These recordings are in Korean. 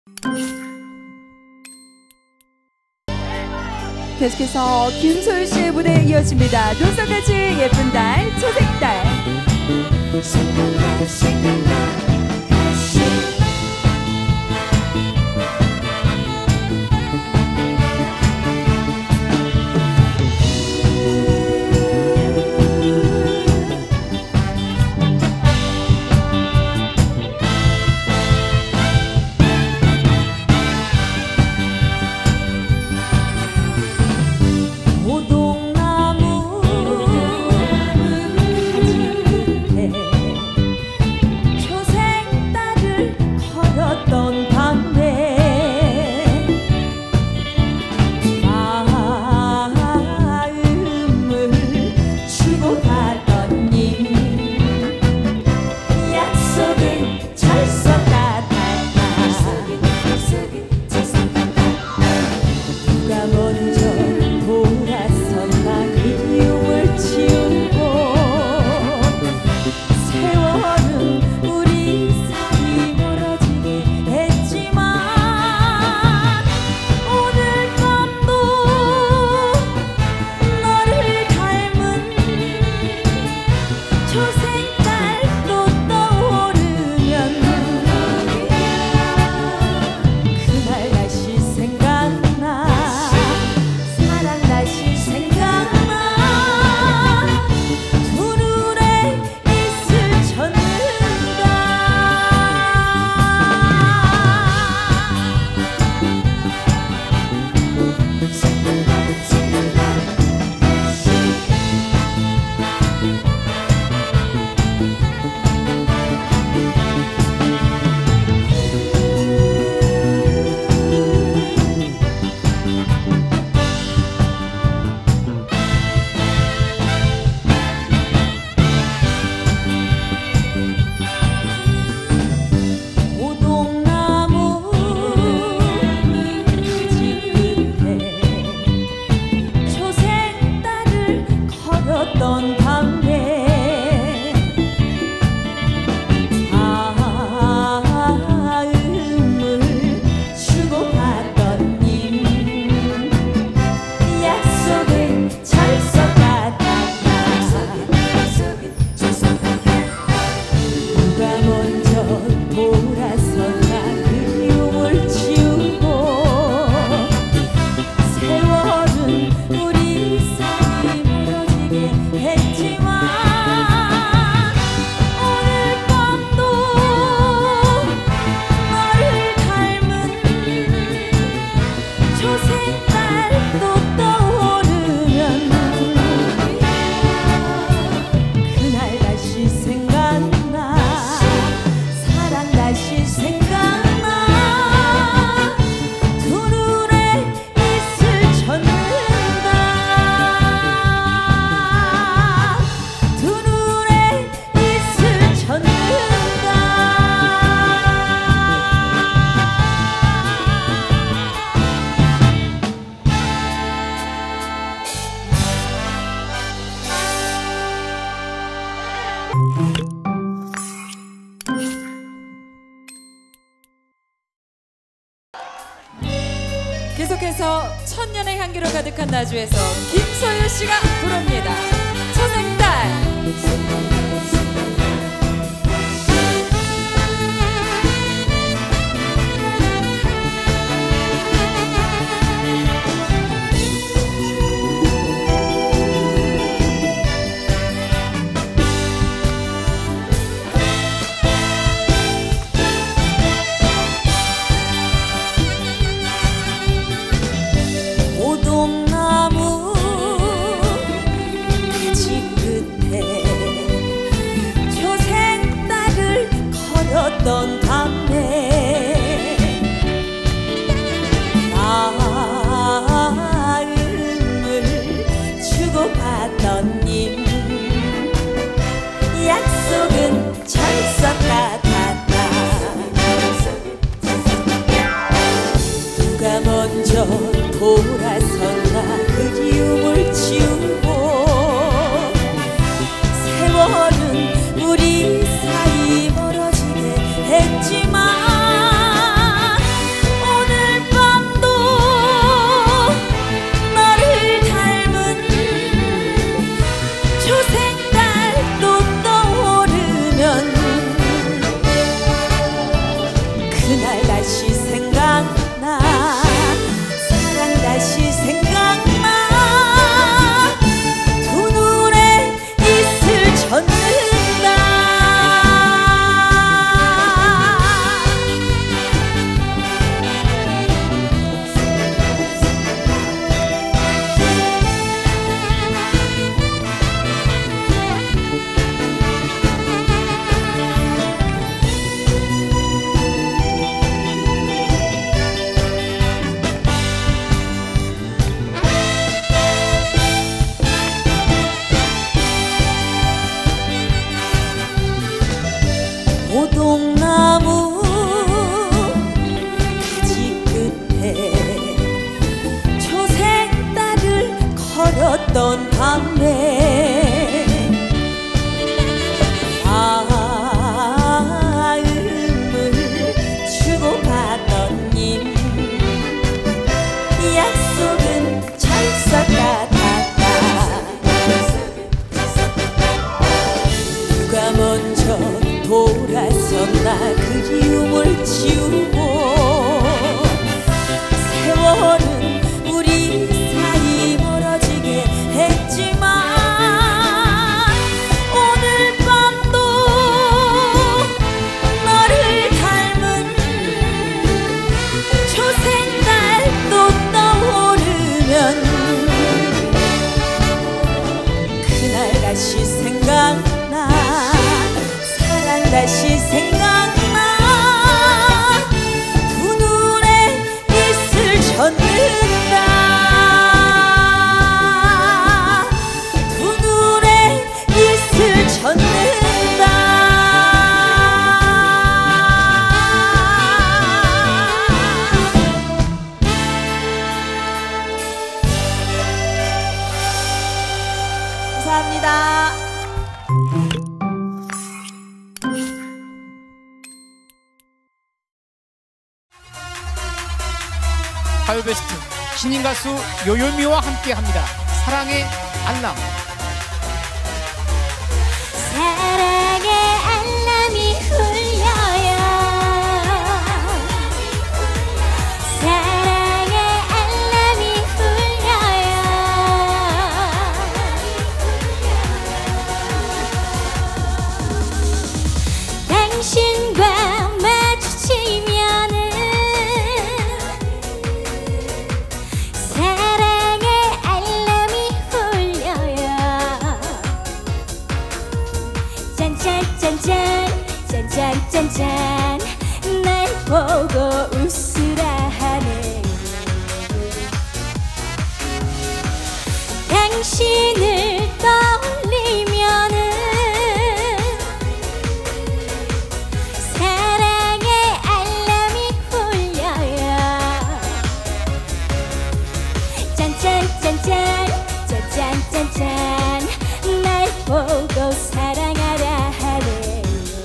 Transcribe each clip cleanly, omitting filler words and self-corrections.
계속해서 김소율 씨의 무대 이어집니다. 눈썹같이 예쁜 달, 초색달. 생각나 생각나 다시 계속해서 천년의 향기로 가득한 나주에서 김소율 씨가 부릅니다. 초색달. 오동나무 가지 끝에 초생딸을 걸었던 밤에 마음을 주고받던 님 약속은 철석 같았다. 누가 먼저 돌아서나 그리움을 지우고 세월은 우리 사이 멀어지게 했지만 다시 생각나 사랑 다시 생각나 두 눈에 이슬 젖는다 오동나무 가지 끝에 초생딸을 걸었던 밤에 마음을 주고받던 님 약속은 철석 같았다 누가 먼저 돌아섰나 그리움을 지우고 세월은 우리 사이 멀어지게 했지만 오늘 밤도 너를 닮은 초생달도 떠오르면 그날 다시 생각나 다시 생각나 두 눈에 이슬 젖는다 두 눈에 이슬 젖는다 감사합니다. 가요베스트 신인 가수 요요미와 함께합니다. 사랑의 알람. 사랑의 알람이 울려요. 사랑의 알람이 울려요. 당신과 마주치면은 짠짠짠짠 날 보고 웃으라 하네 당신을 떠올리면은 사랑의 알람이 울려요 짠짠짠짠 짠짠짠짠 날 보고 사랑하라 하네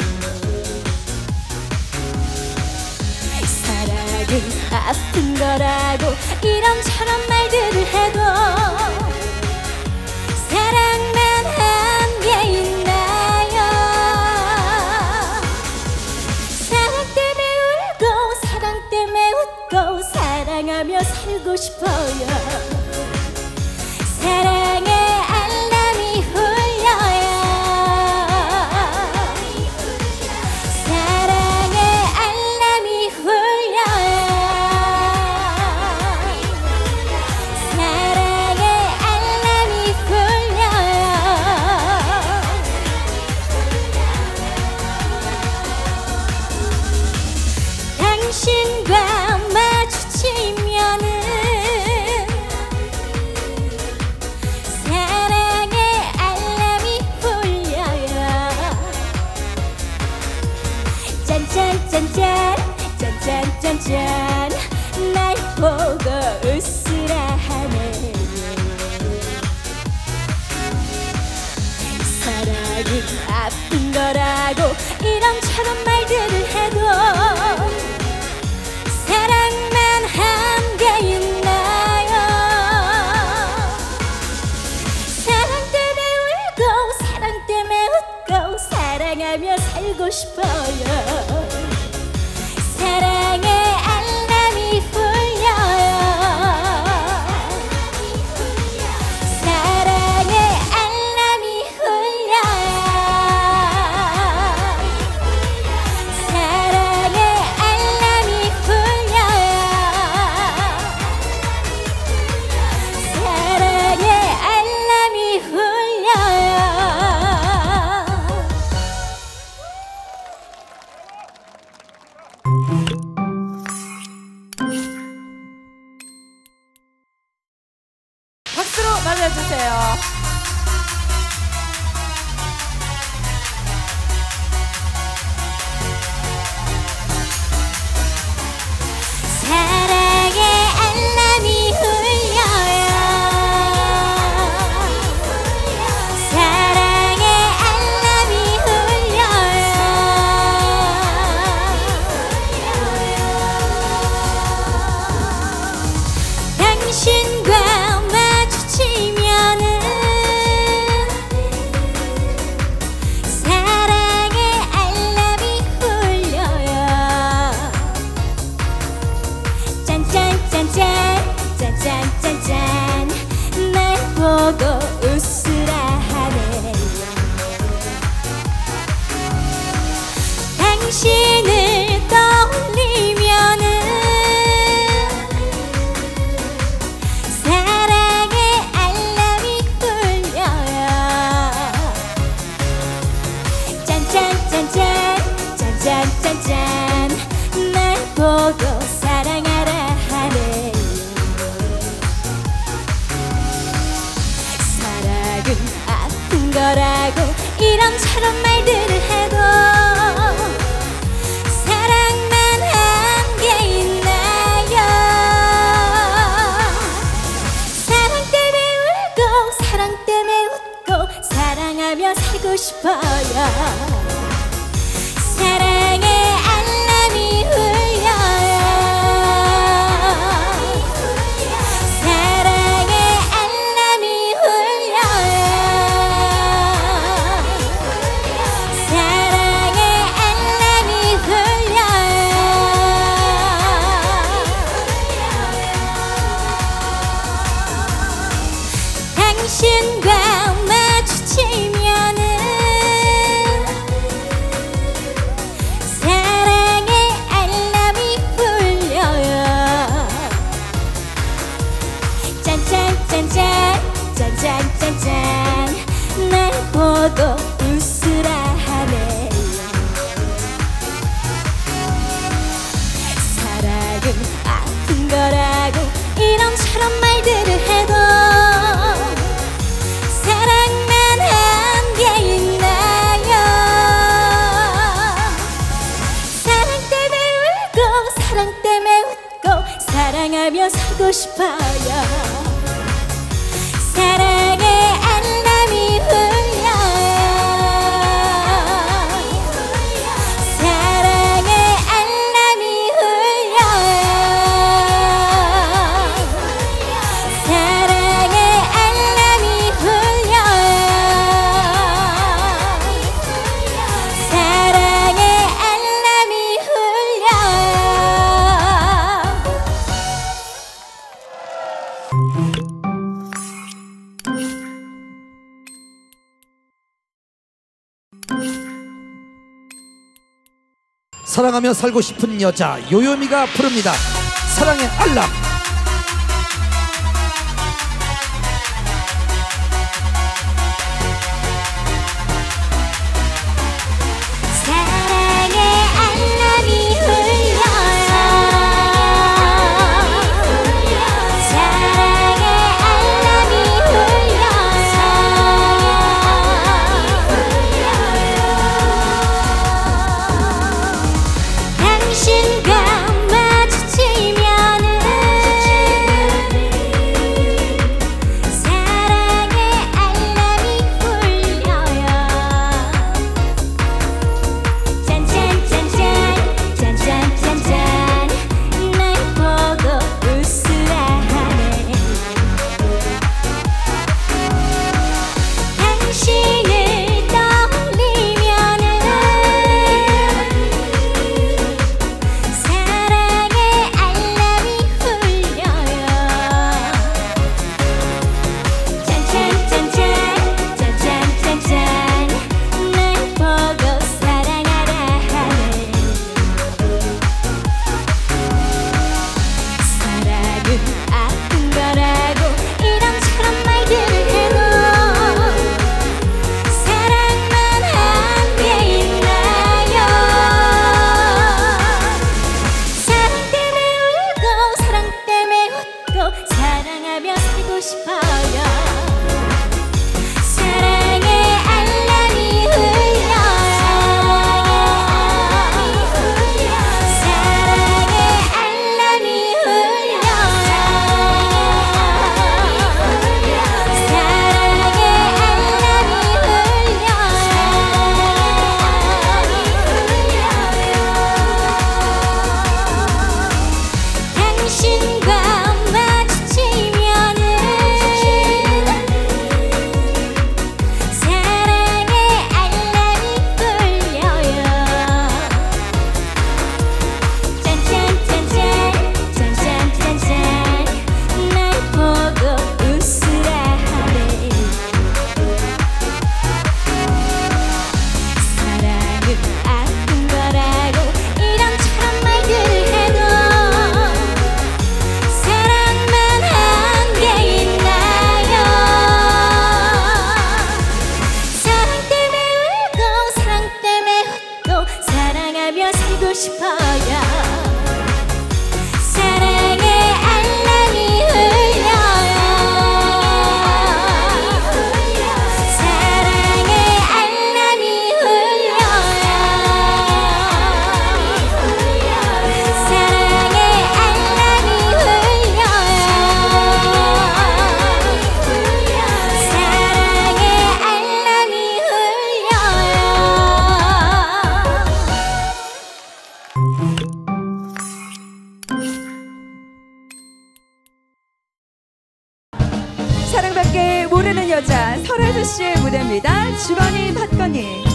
아픈 거라고 이런저런 말들을 해도 사랑만 한 게 있나요 사랑 때문에 울고 사랑 때문에 웃고 사랑하며 살고 싶어요 사랑의 알람이 울려요 사랑의 알람이 울려요 당신과 마주치면은 사랑의 알람이 울려요 짠짠짠짠 짠짠짠짠 날 보고 웃으라 하네 사랑이 아픈 거라고 이런저런 말들을 해도 사랑만 한 게 있나요 사랑 때문에 울고 사랑 때문에 웃고 사랑하며 살고 싶어요 사랑해 올려주세요. 사랑의 알람이 울려요. 사랑의 알람이 울려요. 당신과 마주치면은 사랑의 알람이 울려요. 짠짠짠짠 짠짠짠짠 날 보고 웃으라 하네. 당신을 떠올리면은 사랑의 알람이 울려요. 짠짠짠짠 짠짠짠짠 날 보고 사랑하라 하네. 사랑은 아픈 거라고 이런저런 말들을 해도 사랑만 한 게 있나요. 사랑 때문에 울고 사랑 때문에 웃고 사랑하며 살고 싶어요. 사랑의 알람이 울려요. 사랑의 알람이 울려요. 사랑의 알람이 울려요. 당신과 마주치면은 사랑의 알람이 울려요. 짠짠짠짠 짠짠짠짠 날 보고 웃으라 하네. 사랑은 아픈 거라고 이런저런 말들을 해도 사랑만 한 게 있나요. 사랑 때문에 울고 사랑 때문에 웃고 사랑하며 살고 싶어요. 사랑의 알람이 울려요. 사랑의 알람이 울려요. 사랑의 알람이 울려요. 사랑의 알람이 울려요. 사랑하며 살고 싶은 여자 요요미가 부릅니다. 사랑의 알람. 사랑의 알람이 울려요. 사랑의 알람이 울려요. 당신과 마주치면은 사랑의 알람이 울려요. 짠짠짠짠 짠짠짠짠 날 보고 웃으라 하네. 당신을 떠올리면은 사랑의 알람이 울려요. 짠짠짠짠 짠짠짠짠 날 보고 사랑하라 하네. 사랑은 아픈 거라고 이런저런 말들을 해도 사랑만 한 게 있나요. 사랑 때문에 울고 사랑 때문에 웃고 사랑하며 살고 싶어요. 부르는 여자 설아주 씨의 무대입니다. 주거니 받거니.